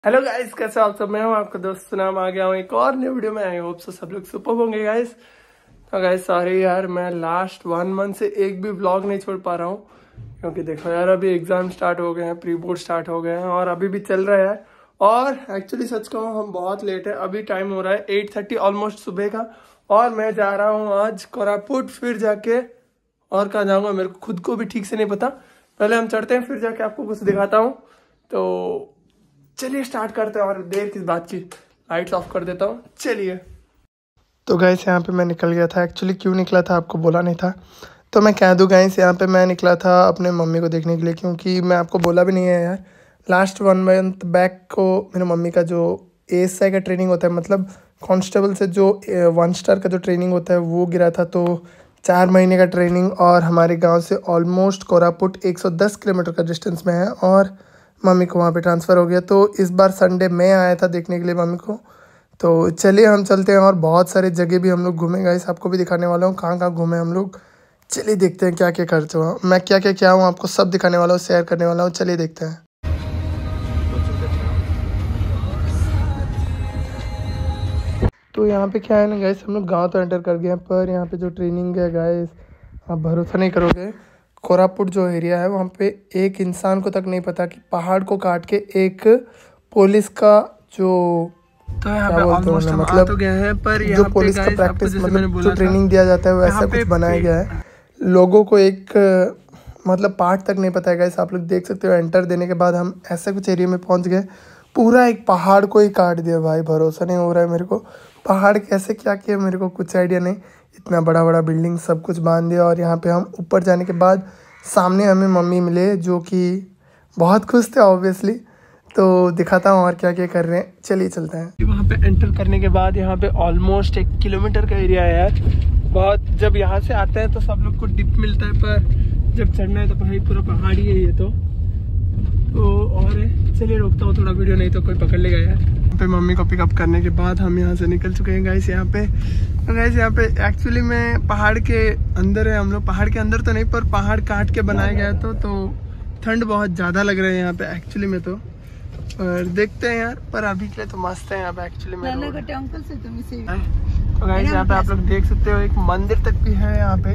Hello guys, कैसे हो आप सब। मैं हूं आपका दोस्त सुनाम, आ गया हूं एक और नई वीडियो में। आई होप सो सब लोग सुपर होंगे गाइस। तो गाइस सॉरी यार, मैं लास्ट 1 मंथ से एक भी व्लॉग नहीं छोड़ पा रहा हूं, क्योंकि देखो यार अभी एग्जाम स्टार्ट हो गए हैं, प्री बोर्ड स्टार्ट हो गए हैं और अभी भी चल रहा है यार। और एक्चुअली सच कहूँ हम बहुत लेट है, अभी टाइम हो रहा है 8:30 ऑलमोस्ट सुबह का। और मैं जा रहा हूँ आज कोरापुट, फिर जाके और कहाँ जाऊँगा मेरे को खुद को भी ठीक से नहीं पता। पहले हम चढ़ते हैं, फिर जाके आपको कुछ दिखाता हूँ। तो चलिए स्टार्ट करते हैं, और देर किस बात की, लाइट्स ऑफ कर देता हूँ। चलिए। तो गैस यहाँ पे मैं निकल गया था। एक्चुअली क्यों निकला था आपको बोला नहीं था, तो मैं कह दूँ गैस, यहाँ पे मैं निकला था अपने मम्मी को देखने के लिए, क्योंकि मैं आपको बोला भी नहीं है यार। लास्ट 1 मंथ बैक को मेरे मम्मी का जो ASI का ट्रेनिंग होता है, मतलब कांस्टेबल से जो 1 स्टार का जो ट्रेनिंग होता है वो गिरा था। तो 4 महीने का ट्रेनिंग, और हमारे गाँव से ऑलमोस्ट कोरापुट 110 किलोमीटर का डिस्टेंस में है, और मम्मी को वहाँ पे ट्रांसफ़र हो गया। तो इस बार संडे मैं आया था देखने के लिए मम्मी को। तो चलिए हम चलते हैं, और बहुत सारे जगह भी हम लोग घूमेंगे, इस आपको भी दिखाने वाला हूँ कहाँ कहाँ घूमे हम लोग। चलिए देखते हैं क्या क्या खर्च हुआ, मैं क्या क्या क्या हूँ आपको सब दिखाने वाला हूँ, शेयर करने वाला हूँ। चलिए देखते हैं। तो यहाँ पे क्या है ना गाइस, हम लोग गाँव तो एंटर कर गए हैं, पर यहाँ पे जो ट्रेनिंग है गाइस, आप भरोसा नहीं करोगे। कोरापुट जो एरिया है वहाँ पे एक इंसान को तक नहीं पता कि पहाड़ को काट के एक पुलिस का जो, तो यहाँ पे ऑलमोस्ट हम आ तो गए हैं, पर जो पुलिस का प्रैक्टिस मतलब जो ट्रेनिंग दिया जाता है वैसा कुछ बनाया गया है। लोगों को एक मतलब पार्ट तक नहीं पता है गाइस, आप लोग देख सकते हो। एंटर देने के बाद हम ऐसे कुछ एरिया में पहुँच गए, पूरा एक पहाड़ को ही काट दिया भाई, भरोसा नहीं हो रहा है मेरे को। पहाड़ कैसे क्या किया मेरे को कुछ आइडिया नहीं। इतना बड़ा बड़ा बिल्डिंग सब कुछ बांध दिया, और यहाँ पे हम ऊपर जाने के बाद सामने हमें मम्मी मिले, जो कि बहुत खुश थे ऑब्वियसली। तो दिखाता हूँ और क्या क्या कर रहे हैं, चलिए चलते हैं। वहाँ पे एंटर करने के बाद यहाँ पे ऑलमोस्ट 1 किलोमीटर का एरिया है यार। बहुत, जब यहाँ से आते हैं तो सब लोग को डिप मिलता है, पर जब चढ़ना है तो भाई पूरा पहाड़ी है ये तो और चलिए रोकता हूँ थोड़ा वीडियो, नहीं तो कोई पकड़ लेगा यार। यहाँ पे मम्मी को पिकअप करने के बाद हम यहाँ से निकल चुके हैं गाइस। यहाँ पे तो गाइस यहाँ पे एक्चुअली में पहाड़ के अंदर है हम लोग, पहाड़ के अंदर तो नहीं, पर पहाड़ काट के बनाया गया तो ठंड बहुत ज़्यादा लग रहा है यहाँ पे एक्चुअली में। तो और देखते हैं यार, पर अभी के लिए तो मस्त है यहाँ पे एक्चुअली में। तो गाइस यहाँ पे आप लोग देख सकते हो एक मंदिर तक भी है यहाँ पे,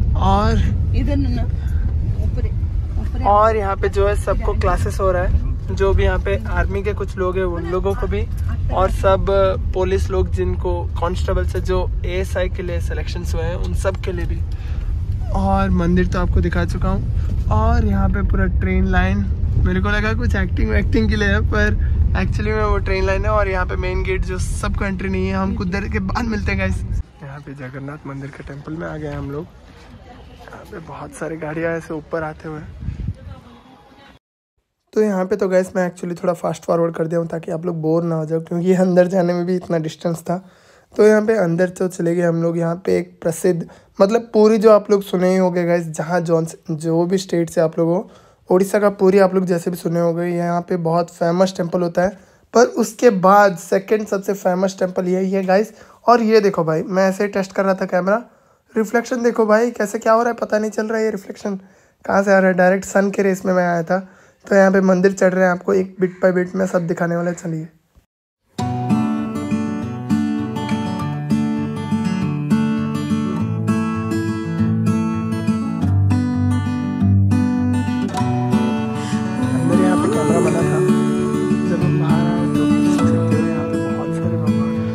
और यहाँ पे जो है सबको क्लासेस हो रहा है, जो भी यहाँ पे आर्मी के कुछ लोग हैं उन लोगों को भी, और सब पुलिस लोग जिनको कांस्टेबल से जो ASI के लिए सिलेक्शंस हुए हैं उन सब के लिए भी। और मंदिर तो आपको दिखा चुका हूँ, और यहाँ पे पूरा ट्रेन लाइन, मेरे को लगा कुछ एक्टिंग के लिए है, पर एक्चुअली में वो ट्रेन लाइन है। और यहाँ पे मेन गेट जो सबको एंट्री नहीं है, हम कुछ देर के बाद मिलते हैं गाइस। यहाँ पे जगन्नाथ मंदिर के टेम्पल में आ गए हम लोग। यहाँ पे बहुत सारी गाड़ियाँ ऐसे ऊपर आते हुए। तो यहाँ पे तो गैस मैं एक्चुअली थोड़ा फास्ट फॉरवर्ड कर दिया हूँ ताकि आप लोग बोर ना हो जाओ, क्योंकि अंदर जाने में भी इतना डिस्टेंस था। तो यहाँ पे अंदर तो चले गए हम लोग। यहाँ पे एक प्रसिद्ध, मतलब पूरी जो आप लोग सुने ही होंगे गैस, जहाँ जो भी स्टेट से आप लोग हो, उड़ीसा का पूरी आप लोग जैसे भी सुने होंगे, यहाँ पे बहुत फेमस टेम्पल होता है। पर उसके बाद सेकेंड सबसे फेमस टेम्पल यही है गाइस। और ये देखो भाई, मैं ऐसे ही टेस्ट कर रहा था कैमरा, रिफ्लेक्शन देखो भाई कैसे क्या हो रहा है, पता नहीं चल रहा है ये रिफ्लेक्शन कहाँ से आ रहा है। डायरेक्ट सन के रेस में मैं आया था। तो यहाँ पे मंदिर चढ़ रहे हैं, आपको एक बिट बाय बिट में सब दिखाने वाला है, चलिए। अंदर यहाँ पे कैमरा बना था, जब हम बाहर आए तो देख सकते हो यहाँ पे बहुत सारे भगवान हैं।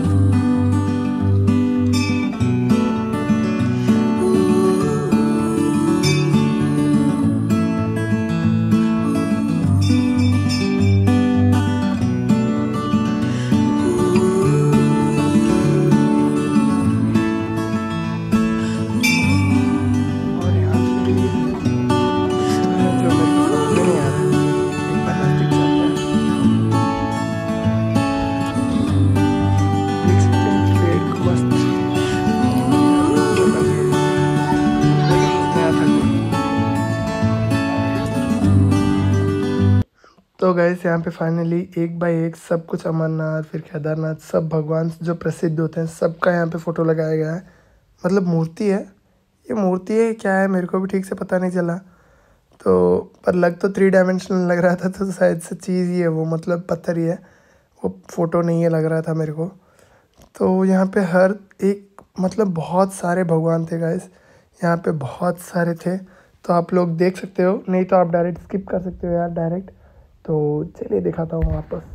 तो गैस यहाँ पे फाइनली एक बाय एक सब कुछ, अमरनाथ फिर केदारनाथ, सब भगवान जो प्रसिद्ध होते हैं सबका यहाँ पे फ़ोटो लगाया गया है। मतलब मूर्ति है, ये मूर्ति है क्या है मेरे को भी ठीक से पता नहीं चला। तो पर लग तो 3 डायमेंशनल लग रहा था, तो शायद से चीज़ ही है वो, मतलब पत्थर ही है वो, फ़ोटो नहीं है लग रहा था मेरे को। तो यहाँ पे हर एक मतलब बहुत सारे भगवान थे गाइस, यहाँ पे बहुत सारे थे। तो आप लोग देख सकते हो, नहीं तो आप डायरेक्ट स्किप कर सकते हो यार डायरेक्ट। तो चलिए दिखाता हूँ वापस।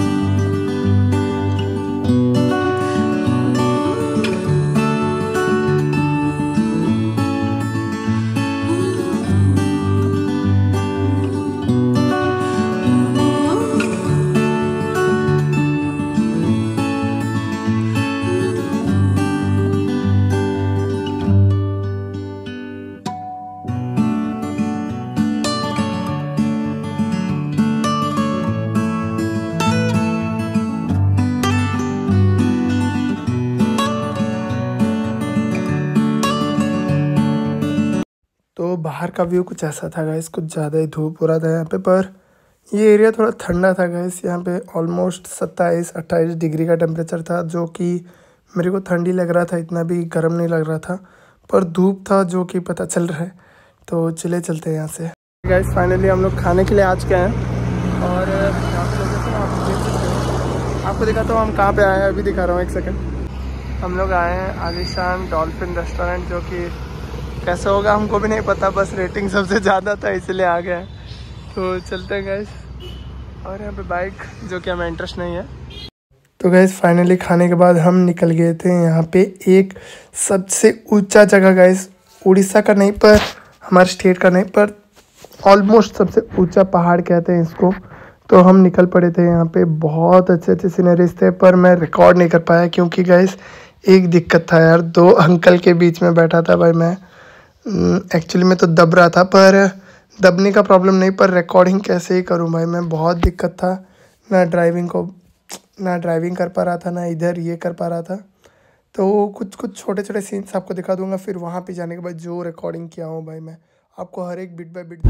तो बाहर का व्यू कुछ ऐसा था गाइस, कुछ ज़्यादा ही धूप हो रहा था यहाँ पे, पर ये एरिया थोड़ा ठंडा था गाइस। यहाँ पे ऑलमोस्ट 27-28 डिग्री का टेम्परेचर था, जो कि मेरे को ठंडी लग रहा था, इतना भी गर्म नहीं लग रहा था, पर धूप था जो कि पता चल रहा है। तो चले चलते हैं यहाँ से गाइस। फाइनली हम लोग खाने के लिए आ चुके हैं, और यहाँ पे लोकेशन आप देख सकते हो। आपको दिखाता हूँ हम कहाँ पे आए हैं, अभी दिखा रहा हूँ, एक सेकंड। हम लोग आए हैं आलीशान डॉल्फिन रेस्टोरेंट, जो कि कैसा होगा हमको भी नहीं पता, बस रेटिंग सबसे ज़्यादा था इसलिए आ गया। तो चलते हैं गाइस। और यहाँ पे बाइक, जो कि हमें इंटरेस्ट नहीं है। तो गाइस फाइनली खाने के बाद हम निकल गए थे यहाँ पे एक सबसे ऊंचा जगह गाइस, उड़ीसा का नहीं पर हमारे स्टेट का नहीं, पर ऑलमोस्ट सबसे ऊंचा पहाड़ कहते हैं इसको। तो हम निकल पड़े थे यहाँ पे, बहुत अच्छे अच्छे सीनरीज थे, पर मैं रिकॉर्ड नहीं कर पाया क्योंकि गाइस एक दिक्कत था यार, 2 अंकल के बीच में बैठा था भाई मैं। एक्चुअली मैं तो दब रहा था, पर दबने का प्रॉब्लम नहीं, पर रिकॉर्डिंग कैसे ही करूं भाई मैं, बहुत दिक्कत था। ना ड्राइविंग कर पा रहा था, ना इधर ये कर पा रहा था। तो कुछ कुछ छोटे छोटे सीन्स आपको दिखा दूंगा, फिर वहाँ पे जाने के बाद जो रिकॉर्डिंग किया हूँ भाई मैं आपको हर एक बिट बाय बिट।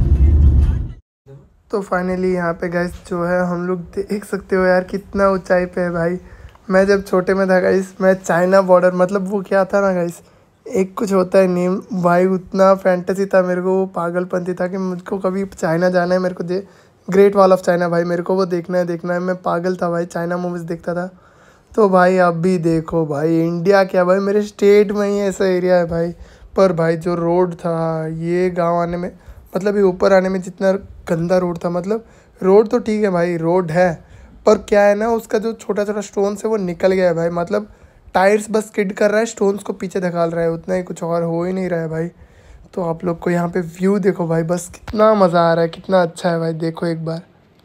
तो फाइनली यहाँ पे गाइस जो है, हम लोग देख सकते हो यार कितना ऊंचाई पे है भाई। मैं जब छोटे में था गाइस, मैं चाइना बॉर्डर, मतलब वो क्या था ना गाइस, एक कुछ होता है नेम भाई, उतना फैंटेसी था मेरे को, वो पागलपंती था कि मुझको कभी चाइना जाना है, मेरे को ग्रेट वॉल ऑफ चाइना भाई, मेरे को वो देखना है। मैं पागल था भाई, चाइना मूवीज़ देखता था। तो भाई अब भी देखो भाई, इंडिया क्या भाई, मेरे स्टेट में ही ऐसा एरिया है भाई। पर भाई जो रोड था ये गांव आने में, मतलब ये ऊपर आने में जितना गंदा रोड था, मतलब रोड तो ठीक है भाई, रोड है, पर क्या है ना, उसका जो छोटा छोटा स्टोन्स है वो निकल गया है भाई, मतलब टायर्स बस स्किड कर रहा है, स्टोन्स को पीछे धकाल रहा है, उतना ही, कुछ और हो ही नहीं रहा है भाई। तो आप लोग को यहाँ पे व्यू देखो भाई, बस कितना मज़ा आ रहा है, कितना अच्छा है भाई, देखो एक बार।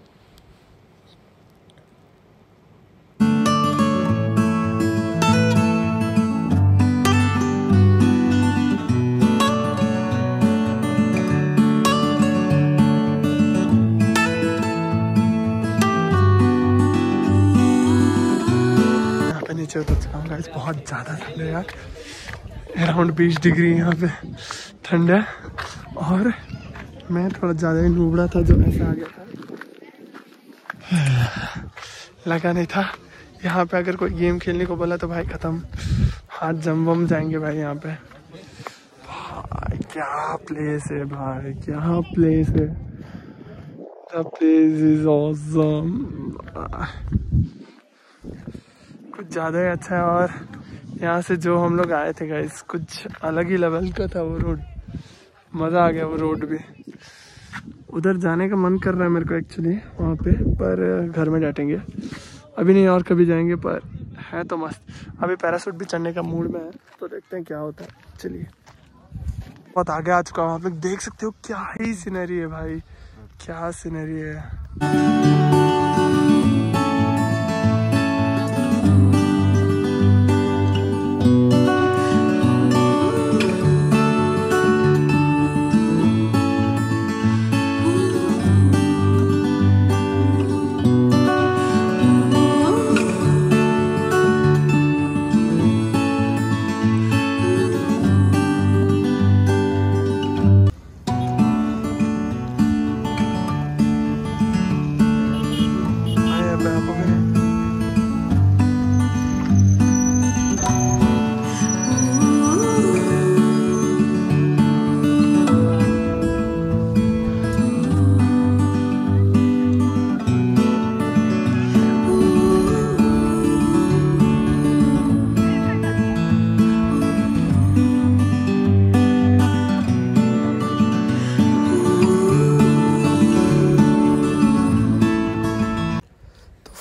नीचे उतर चुका हूँ गाइस, बहुत ज़्यादा ठंड है यार, अराउंड 20 डिग्री यहाँ पे ठंड है। और मैं थोड़ा ज़्यादा ही नूबड़ा था जो ऐसा आ गया था, लगा नहीं था। यहाँ पे अगर कोई गेम खेलने को बोला तो भाई ख़त्म, हाथ जम वम जाएंगे भाई यहाँ पे। भाई क्या प्लेस है भाई, क्या प्लेस है, द प्लेस इज ऑसम, कुछ ज़्यादा ही अच्छा है। और यहाँ से जो हम लोग आए थे गाइस, कुछ अलग ही लेवल का था वो रोड, मज़ा आ गया वो रोड भी। उधर जाने का मन कर रहा है मेरे को एक्चुअली वहाँ पे, पर घर में डांटेंगे, अभी नहीं और कभी जाएंगे, पर है तो मस्त। अभी पैराशूट भी चढ़ने का मूड में है, तो देखते हैं क्या होता है। चलिए बहुत आगे आ चुका हूँ, आप लोग देख सकते हो क्या ही सीनरी है भाई, क्या सीनरी है।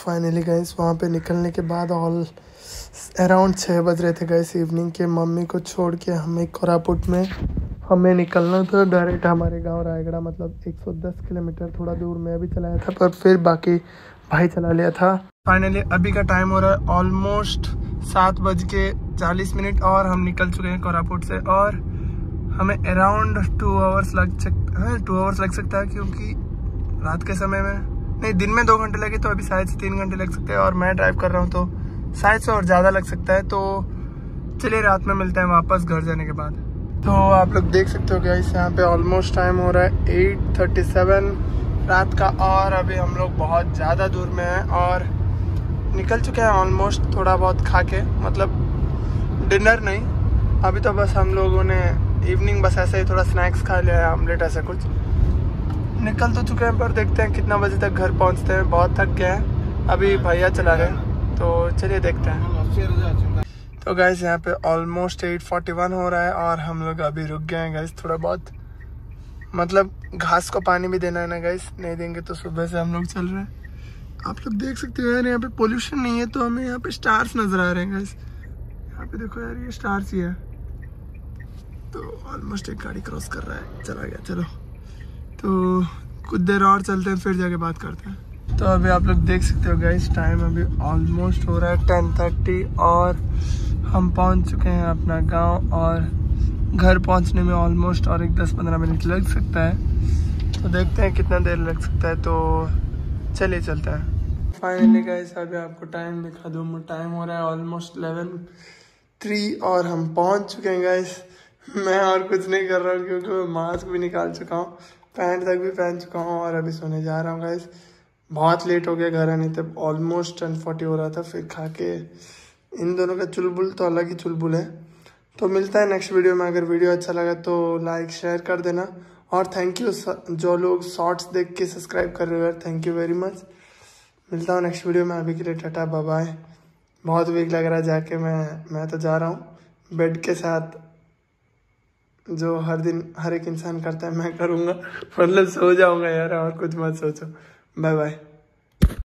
फाइनली गाइस वहाँ पे निकलने के बाद ऑल अराउंड 6 बज रहे थे गाइस इवनिंग के। मम्मी को छोड़ के हमें कोरापुट में हमें निकलना था डायरेक्ट हमारे गांव रायगढ़, मतलब 110 किलोमीटर। थोड़ा दूर मैं भी चलाया था पर फिर बाकी भाई चला लिया था। फाइनली अभी का टाइम हो रहा है ऑलमोस्ट 7:40 और हम निकल चुके हैं कोरापुट से। और हमें अराउंड 2 आवर्स लग सकता है क्योंकि रात के समय में नहीं, दिन में 2 घंटे लगे तो अभी शायद से 3 घंटे लग सकते हैं। और मैं ड्राइव कर रहा हूँ तो शायद से और ज़्यादा लग सकता है। तो चलिए रात में मिलते हैं वापस घर जाने के बाद। तो आप लोग देख सकते हो गाइस यहाँ पे ऑलमोस्ट टाइम हो रहा है 8:37 रात का। और अभी हम लोग बहुत ज़्यादा दूर में हैं और निकल चुके हैं ऑलमोस्ट। थोड़ा बहुत खा के, मतलब डिनर नहीं, अभी तो बस हम लोगों ने इवनिंग बस ऐसे ही थोड़ा स्नैक्स खा लिया है, ऑमलेट ऐसा कुछ। निकल तो चुके हैं पर देखते हैं कितना बजे तक घर पहुंचते हैं। बहुत थक गए हैं, अभी भैया चला रहे हैं तो चलिए देखते हैं। तो गाइस यहाँ पे ऑलमोस्ट 8:41 हो रहा है और हम लोग अभी रुक गए हैं गाइस थोड़ा बहुत, मतलब घास को पानी भी देना है ना गाइस, नहीं देंगे तो सुबह से हम लोग चल रहे हैं। आप लोग देख सकते हो यार यहाँ पे पोल्यूशन नहीं है तो हमें यहाँ पे स्टार्स नजर आ रहे हैं गाइस। यहाँ पे देखो यार ये स्टार्स ही है। तो ऑलमोस्ट एक गाड़ी क्रॉस कर रहा है, चला गया। चलो तो कुछ देर और चलते हैं फिर जाके बात करते हैं। तो अभी आप लोग देख सकते हो गाइस टाइम अभी ऑलमोस्ट हो रहा है 10:30 और हम पहुंच चुके हैं अपना गांव। और घर पहुंचने में ऑलमोस्ट और एक 10-15 मिनट लग सकता है। तो देखते हैं कितना देर लग सकता है, तो चलिए चलते हैं। फाइनली गाइस अभी आपको टाइम दिखा दूँ, टाइम हो रहा है ऑलमोस्ट 11:03 और हम पहुंच चुके हैं गाइस। मैं और कुछ नहीं कर रहा हूँ क्योंकि मैं मास्क भी निकाल चुका हूँ, पैंट तक भी पहन चुका हूँ और अभी सोने जा रहा हूँ गाइस। बहुत लेट हो गया घर आने तक, ऑलमोस्ट 10:40 हो रहा था। फिर खा के इन दोनों का चुलबुल तो अलग ही चुलबुल है। तो मिलता है नेक्स्ट वीडियो में। अगर वीडियो अच्छा लगा तो लाइक शेयर कर देना और थैंक यू जो लोग शॉर्ट्स देख के सब्सक्राइब कर रहे हो यार, थैंक यू वेरी मच। मिलता हूँ नेक्स्ट वीडियो में, अभी के लिए टाटा बाय बाय। बहुत वीक लग रहा है जाके, मैं तो जा रहा हूँ बेड के साथ, जो हर दिन हर एक इंसान करता है मैं करूँगा, मतलब सो जाऊँगा यार। और कुछ मत सोचो, बाय बाय।